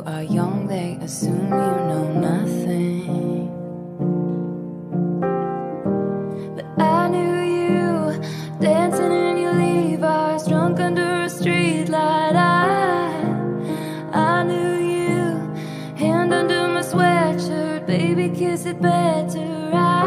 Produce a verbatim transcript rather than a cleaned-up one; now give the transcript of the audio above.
are young, they assume you know nothing. But I knew you, dancing in your Levi's, drunk under a streetlight. I, I knew you, hand under my sweatshirt, baby, kiss it better. I